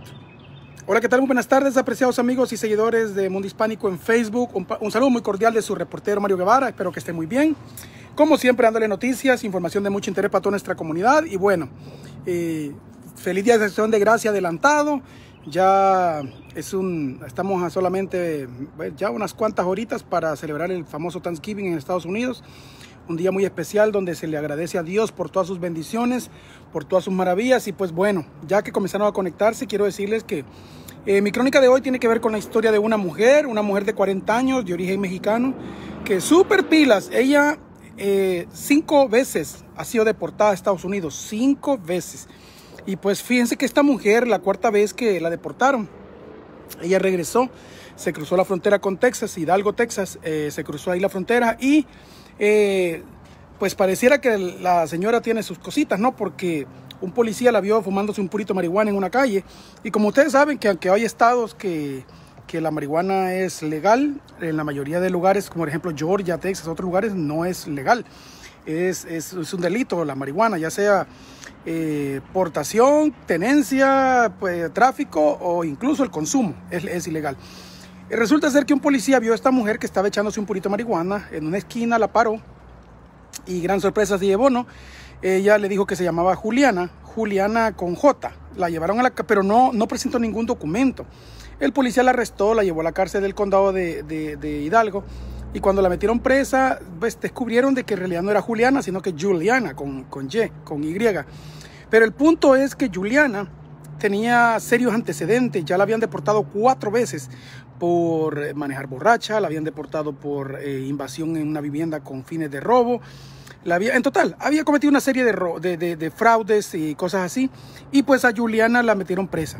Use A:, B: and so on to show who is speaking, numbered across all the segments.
A: Hola, ¿qué tal? Muy buenas tardes, apreciados amigos y seguidores de Mundo Hispánico en Facebook. Un saludo muy cordial de su reportero Mario Guevara. Espero que esté muy bien. Como siempre, dándole noticias, información de mucho interés para toda nuestra comunidad. Y bueno, feliz Día de Acción de Gracia adelantado. Ya estamos a solamente ya unas cuantas horitas para celebrar el famoso Thanksgiving en Estados Unidos. Un día muy especial donde se le agradece a Dios por todas sus bendiciones, por todas sus maravillas. Y pues bueno, ya que comenzaron a conectarse, quiero decirles que mi crónica de hoy tiene que ver con la historia de una mujer de 40 años, de origen mexicano, que súper pilas. Ella 5 veces ha sido deportada a Estados Unidos, 5 veces. Y pues fíjense que esta mujer, la 4ª vez que la deportaron, ella regresó, se cruzó la frontera con Texas, Hidalgo, Texas, se cruzó ahí la frontera y pues pareciera que la señora tiene sus cositas, ¿no? Porque un policía la vio fumándose un purito de marihuana en una calle. Y como ustedes saben que aunque hay estados que la marihuana es legal, en la mayoría de lugares, como por ejemplo Georgia, Texas, otros lugares, no es legal. Es un delito la marihuana, ya sea portación, tenencia, pues, tráfico o incluso el consumo, es ilegal. Resulta ser que un policía vio a esta mujer que estaba echándose un purito de marihuana en una esquina, la paró y gran sorpresa se llevó, ¿no? Ella le dijo que se llamaba Juliana con J. La llevaron pero no presentó ningún documento. El policía la arrestó, la llevó a la cárcel del condado de Hidalgo y cuando la metieron presa, pues descubrieron de que en realidad no era Juliana, sino que Juliana con Y. Pero el punto es que Juliana tenía serios antecedentes, ya la habían deportado 4 veces por manejar borracha, la habían deportado por invasión en una vivienda con fines de robo. En total, había cometido una serie de fraudes y cosas así, y pues a Juliana la metieron presa.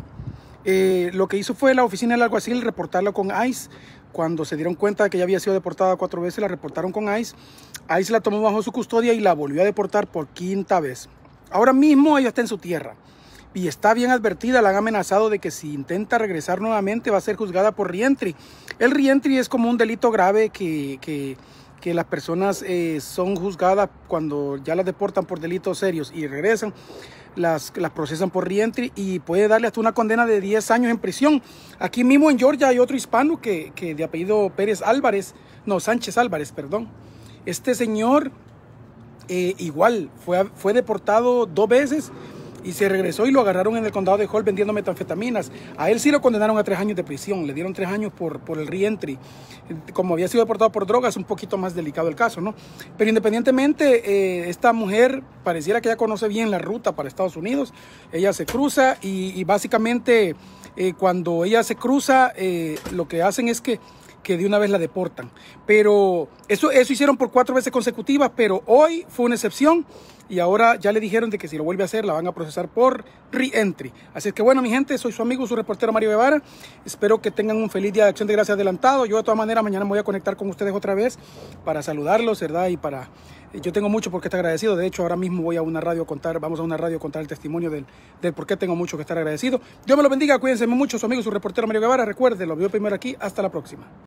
A: Lo que hizo fue la oficina del alguacil reportarla con ICE. Cuando se dieron cuenta de que ya había sido deportada 4 veces, la reportaron con ICE. ICE la tomó bajo su custodia y la volvió a deportar por 5ª vez. Ahora mismo ella está en su tierra y está bien advertida, la han amenazado de que si intenta regresar nuevamente va a ser juzgada por reentry. El reentry es como un delito grave que las personas son juzgadas cuando ya las deportan por delitos serios y regresan, las procesan por reentry y puede darle hasta una condena de 10 años en prisión. Aquí mismo en Georgia hay otro hispano que de apellido Sánchez Álvarez, perdón. Este señor igual fue deportado 2 veces y se regresó y lo agarraron en el condado de Hall vendiendo metanfetaminas. A él sí lo condenaron a 3 años de prisión, le dieron 3 años por el reentry. Como había sido deportado por drogas, un poquito más delicado el caso, ¿no? Pero independientemente, esta mujer pareciera que ya conoce bien la ruta para Estados Unidos. Ella se cruza y básicamente cuando ella se cruza, lo que hacen es que de una vez la deportan. Pero eso hicieron por 4 veces consecutivas, pero hoy fue una excepción y ahora ya le dijeron de que si lo vuelve a hacer la van a procesar por reentry. Así es que bueno, mi gente, soy su amigo, su reportero Mario Guevara. Espero que tengan un feliz Día de Acción de Gracias adelantado. Yo de todas maneras mañana me voy a conectar con ustedes otra vez para saludarlos, ¿verdad? Y yo tengo mucho por qué estar agradecido. De hecho, ahora mismo vamos a una radio a contar el testimonio del por qué tengo mucho que estar agradecido. Dios me lo bendiga, cuídense mucho, su amigo, su reportero Mario Guevara. Recuerden, lo veo primero aquí. Hasta la próxima.